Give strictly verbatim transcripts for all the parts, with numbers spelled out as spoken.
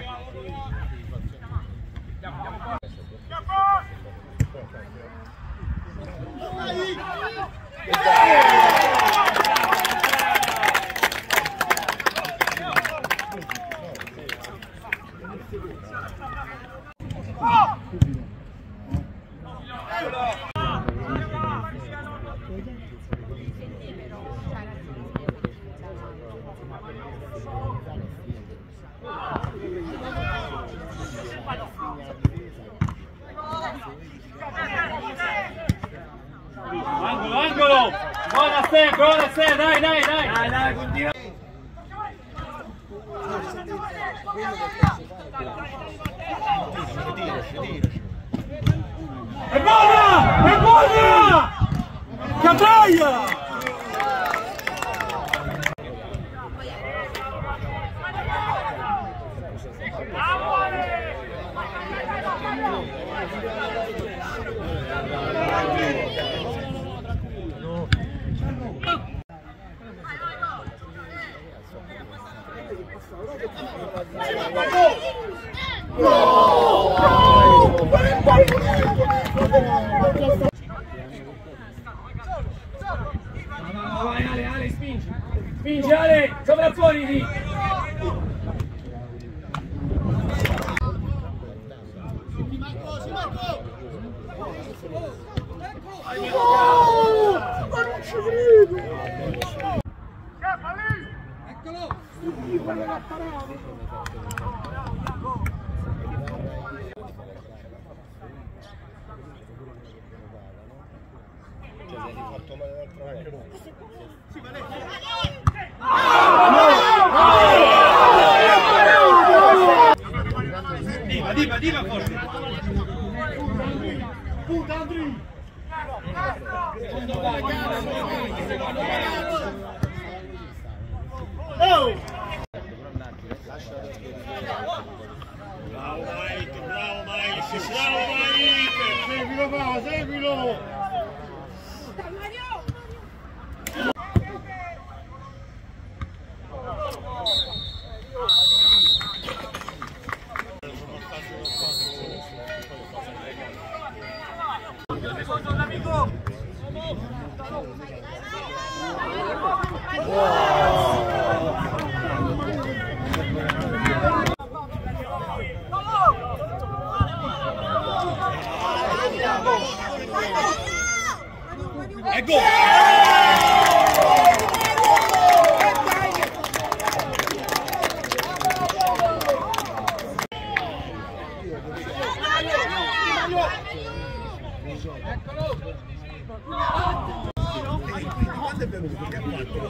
Angolo, angolo! Buona se, buona se, dai, dai, dai! Dai, dai, continua! È buona! È buona! Capaia! Vai Ale, Ale, spingi! Spingi Ale! Sovrapponi lì! Ma non ci credo! Eccolo! Cioè, si è fatto male l'altra volta. Sì, ma lei... Diva, diva, diva forse! Punta Andri! Oh! Bravo Mike, bravo Mike, bravo Mike! Seguilo qua, seguilo! Ecco! Quando è venuto? Che ha fatto?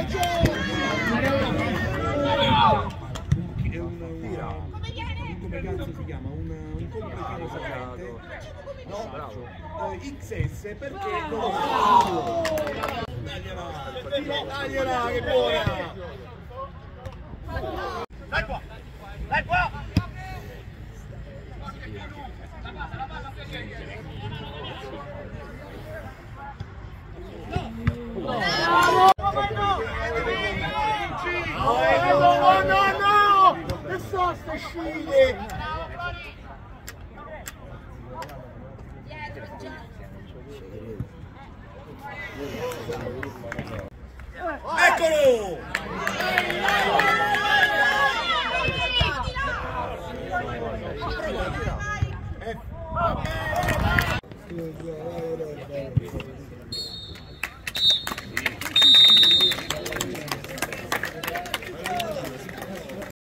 È un... come cazzo si chiama? Un, un completino sagrante. No, bravo. X S perché non lo so. Tagliela! Tagliela che buona! Dai qua! Dai qua! No, no, no! Che so ste sciglie! Eccolo! Eh.